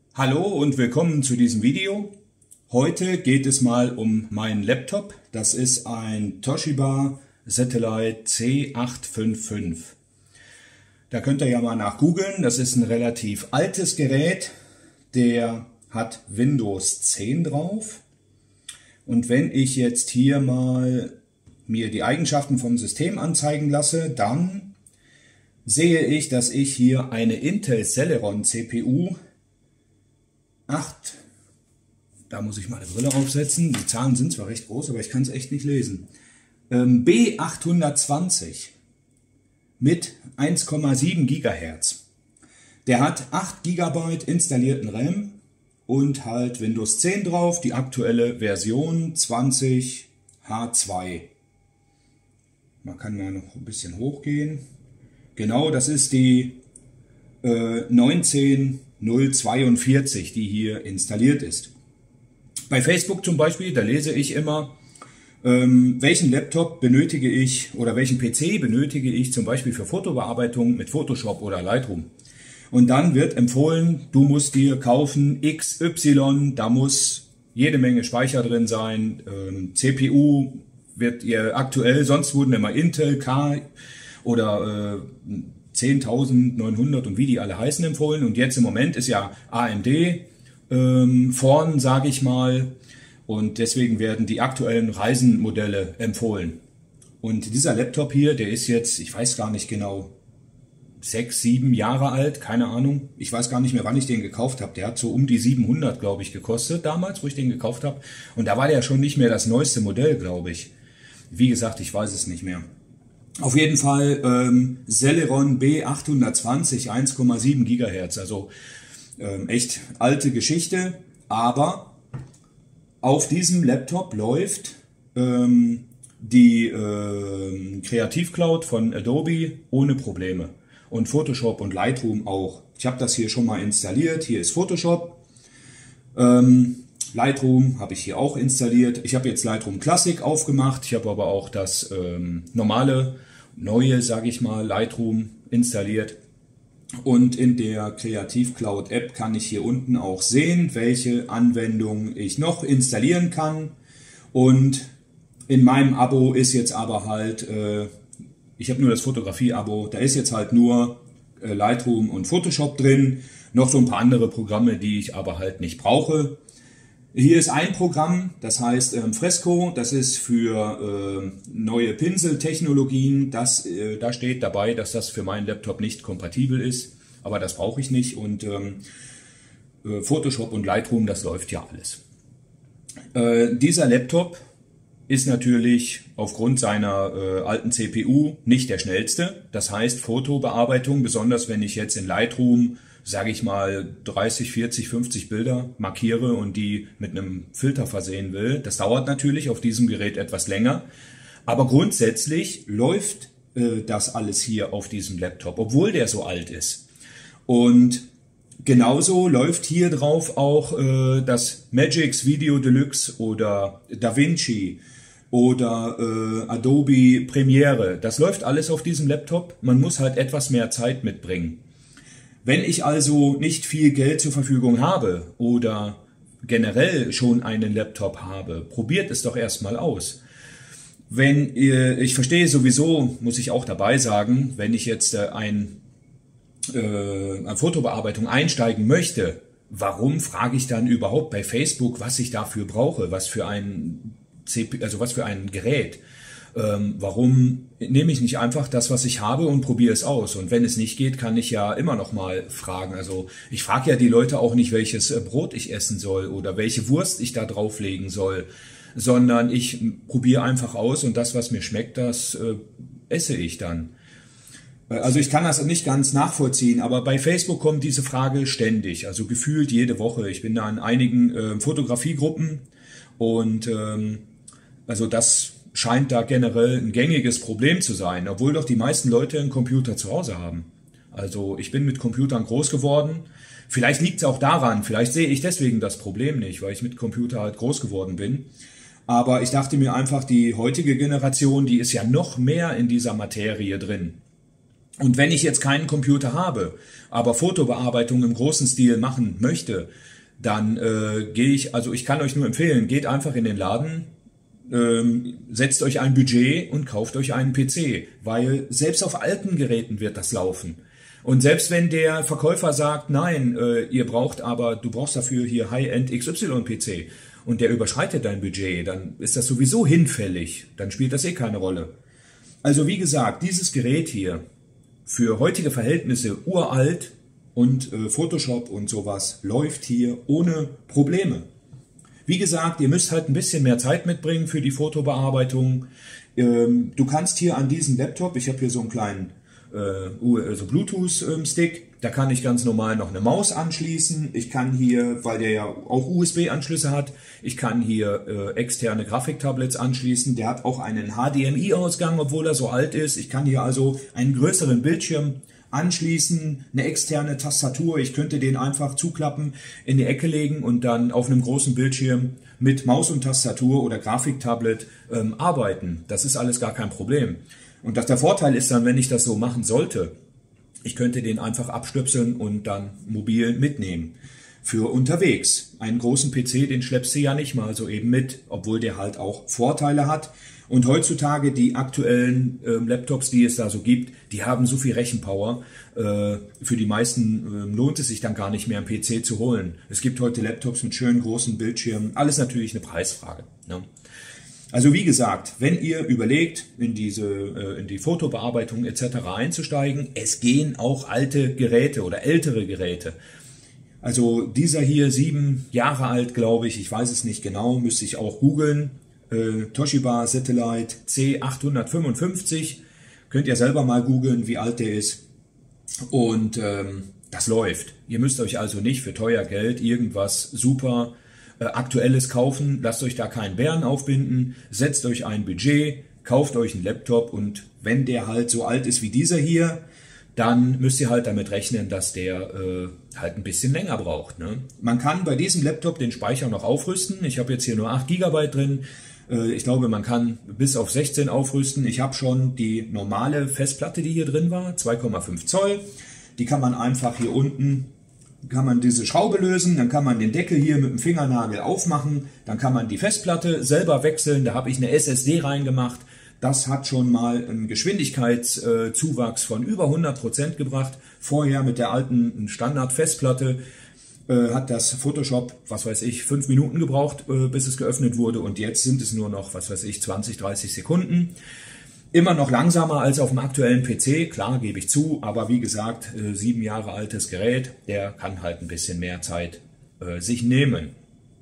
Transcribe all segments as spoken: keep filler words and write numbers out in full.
Hallo und willkommen zu diesem Video. Heute geht es mal um meinen Laptop. Das ist ein Toshiba Satellite C acht fünf fünf. Da könnt ihr ja mal nach googeln. Das ist ein relativ altes Gerät. Der hat Windows zehn drauf. Und wenn ich jetzt hier mal mir die Eigenschaften vom System anzeigen lasse, dann sehe ich, dass ich hier eine Intel Celeron C P U acht, da muss ich mal die Brille aufsetzen, die Zahlen sind zwar recht groß, aber ich kann es echt nicht lesen, ähm, B achthundertzwanzig mit eins Komma sieben Gigahertz. Der hat acht Gigabyte installierten RAM und halt Windows zehn drauf, die aktuelle Version zwanzig H zwei. Man kann mal noch ein bisschen hochgehen. Genau, das ist die äh, neunzehn null zweiundvierzig, die hier installiert ist. Bei Facebook zum Beispiel, da lese ich immer, ähm, welchen Laptop benötige ich oder welchen P C benötige ich zum Beispiel für Fotobearbeitung mit Photoshop oder Lightroom. Und dann wird empfohlen, du musst dir kaufen X Y, da muss jede Menge Speicher drin sein, ähm, C P U wird ihr aktuell, sonst wurden immer Intel, K oder äh, zehntausendneunhundert und wie die alle heißen empfohlen. Und jetzt im Moment ist ja A M D ähm, vorn, sage ich mal. Und deswegen werden die aktuellen Ryzen-Modelle empfohlen. Und dieser Laptop hier, der ist jetzt, ich weiß gar nicht genau, sechs, sieben Jahre alt, keine Ahnung. Ich weiß gar nicht mehr, wann ich den gekauft habe. Der hat so um die siebenhundert, glaube ich, gekostet damals, wo ich den gekauft habe. Und da war der schon nicht mehr das neueste Modell, glaube ich. Wie gesagt, ich weiß es nicht mehr. Auf jeden Fall ähm, Celeron B achthundertzwanzig, eins Komma sieben Gigahertz, also ähm, echt alte Geschichte, aber auf diesem Laptop läuft ähm, die ähm, Kreativcloud von Adobe ohne Probleme und Photoshop und Lightroom auch. Ich habe das hier schon mal installiert, hier ist Photoshop, ähm, Lightroom habe ich hier auch installiert. Ich habe jetzt Lightroom Classic aufgemacht. Ich habe aber auch das ähm, normale, neue, sage ich mal, Lightroom installiert. Und in der Creative Cloud App kann ich hier unten auch sehen, welche Anwendungen ich noch installieren kann. Und in meinem Abo ist jetzt aber halt, äh, ich habe nur das Fotografie-Abo, da ist jetzt halt nur äh, Lightroom und Photoshop drin. Noch so ein paar andere Programme, die ich aber halt nicht brauche. Hier ist ein Programm, das heißt ähm, Fresco, das ist für äh, neue Pinseltechnologien. Das, äh, da steht dabei, dass das für meinen Laptop nicht kompatibel ist, aber das brauche ich nicht. Und ähm, äh, Photoshop und Lightroom, das läuft ja alles. Äh, dieser Laptop ist natürlich aufgrund seiner äh, alten C P U nicht der schnellste. Das heißt Fotobearbeitung, besonders wenn ich jetzt in Lightroom, sage ich mal, dreißig, vierzig, fünfzig Bilder markiere und die mit einem Filter versehen will. Das dauert natürlich auf diesem Gerät etwas länger. Aber grundsätzlich läuft äh, das alles hier auf diesem Laptop, obwohl der so alt ist. Und genauso läuft hier drauf auch äh, das Magix Video Deluxe oder DaVinci oder äh, Adobe Premiere. Das läuft alles auf diesem Laptop. Man muss halt etwas mehr Zeit mitbringen. Wenn ich also nicht viel Geld zur Verfügung habe oder generell schon einen Laptop habe, probiert es doch erstmal aus. Wenn ihr, ich verstehe sowieso, muss ich auch dabei sagen, wenn ich jetzt äh, ein, äh, eine Fotobearbeitung einsteigen möchte, warum frage ich dann überhaupt bei Facebook, was ich dafür brauche, was für ein C P U, also was für ein Gerät? Ähm, warum nehme ich nicht einfach das, was ich habe und probiere es aus? Und wenn es nicht geht, kann ich ja immer noch mal fragen. Also ich frage ja die Leute auch nicht, welches Brot ich essen soll oder welche Wurst ich da drauflegen soll, sondern ich probiere einfach aus und das, was mir schmeckt, das äh, esse ich dann. Also ich kann das nicht ganz nachvollziehen, aber bei Facebook kommt diese Frage ständig, also gefühlt jede Woche. Ich bin da in einigen äh, Fotografiegruppen und ähm, also das scheint da generell ein gängiges Problem zu sein, obwohl doch die meisten Leute einen Computer zu Hause haben. Also ich bin mit Computern groß geworden. Vielleicht liegt es auch daran, vielleicht sehe ich deswegen das Problem nicht, weil ich mit Computer halt groß geworden bin. Aber ich dachte mir einfach, die heutige Generation, die ist ja noch mehr in dieser Materie drin. Und wenn ich jetzt keinen Computer habe, aber Fotobearbeitung im großen Stil machen möchte, dann äh, gehe ich, also ich kann euch nur empfehlen, geht einfach in den Laden, ähm, setzt euch ein Budget und kauft euch einen P C, weil selbst auf alten Geräten wird das laufen. Und selbst wenn der Verkäufer sagt, nein, äh, ihr braucht aber, du brauchst dafür hier High-End X Y P C und der überschreitet dein Budget, dann ist das sowieso hinfällig, dann spielt das eh keine Rolle. Also wie gesagt, dieses Gerät hier, für heutige Verhältnisse uralt und äh, Photoshop und sowas läuft hier ohne Probleme. Wie gesagt, ihr müsst halt ein bisschen mehr Zeit mitbringen für die Fotobearbeitung. Ähm, du kannst hier an diesem Laptop, ich habe hier so einen kleinen äh, so Bluetooth-Stick, da kann ich ganz normal noch eine Maus anschließen. Ich kann hier, weil der ja auch U S B-Anschlüsse hat, ich kann hier äh, externe Grafiktablets anschließen. Der hat auch einen H D M I-Ausgang, obwohl er so alt ist. Ich kann hier also einen größeren Bildschirm anschließen, eine externe Tastatur. Ich könnte den einfach zuklappen, in die Ecke legen und dann auf einem großen Bildschirm mit Maus und Tastatur oder Grafiktablet ähm, arbeiten. Das ist alles gar kein Problem. Und das, der Vorteil ist dann, wenn ich das so machen sollte, ich könnte den einfach abstöpseln und dann mobil mitnehmen. Für unterwegs. Einen großen P C, den schleppst du ja nicht mal so eben mit, obwohl der halt auch Vorteile hat. Und heutzutage die aktuellen äh, Laptops, die es da so gibt, die haben so viel Rechenpower. Äh, für die meisten äh, lohnt es sich dann gar nicht mehr, einen P C zu holen. Es gibt heute Laptops mit schönen großen Bildschirmen. Alles natürlich eine Preisfrage, ne? Also wie gesagt, wenn ihr überlegt, in diese, äh, in die Fotobearbeitung et cetera einzusteigen, es gehen auch alte Geräte oder ältere Geräte. Also dieser hier, sieben Jahre alt, glaube ich, ich weiß es nicht genau, müsste ich auch googeln. Äh, Toshiba Satellite C achthundertfünfundfünfzig, könnt ihr selber mal googeln, wie alt der ist. Und ähm, das läuft. Ihr müsst euch also nicht für teuer Geld irgendwas super äh, Aktuelles kaufen. Lasst euch da keinen Bären aufbinden. Setzt euch ein Budget, kauft euch einen Laptop und wenn der halt so alt ist wie dieser hier, dann müsst ihr halt damit rechnen, dass der äh, halt ein bisschen länger braucht, ne? Man kann bei diesem Laptop den Speicher noch aufrüsten. Ich habe jetzt hier nur acht Gigabyte drin. Äh, ich glaube, man kann bis auf sechzehn aufrüsten. Ich habe schon die normale Festplatte, die hier drin war, zwei Komma fünf Zoll. Die kann man einfach hier unten, kann man diese Schraube lösen, dann kann man den Deckel hier mit dem Fingernagel aufmachen, dann kann man die Festplatte selber wechseln. Da habe ich eine S S D reingemacht. Das hat schon mal einen Geschwindigkeitszuwachs von über hundert Prozent gebracht. Vorher mit der alten Standard-Festplatte äh, hat das Photoshop, was weiß ich, fünf Minuten gebraucht, äh, bis es geöffnet wurde. Und jetzt sind es nur noch, was weiß ich, zwanzig, dreißig Sekunden. Immer noch langsamer als auf dem aktuellen P C, klar, gebe ich zu. Aber wie gesagt, äh, sieben Jahre altes Gerät, der kann halt ein bisschen mehr Zeit äh, sich nehmen.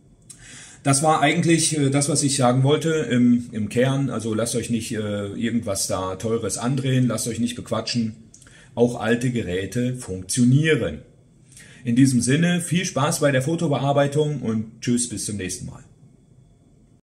Das war eigentlich äh, das, was ich sagen wollte im, im Kern. Also lasst euch nicht äh, irgendwas da Teures andrehen, lasst euch nicht bequatschen. Auch alte Geräte funktionieren. In diesem Sinne, viel Spaß bei der Fotobearbeitung und tschüss, bis zum nächsten Mal.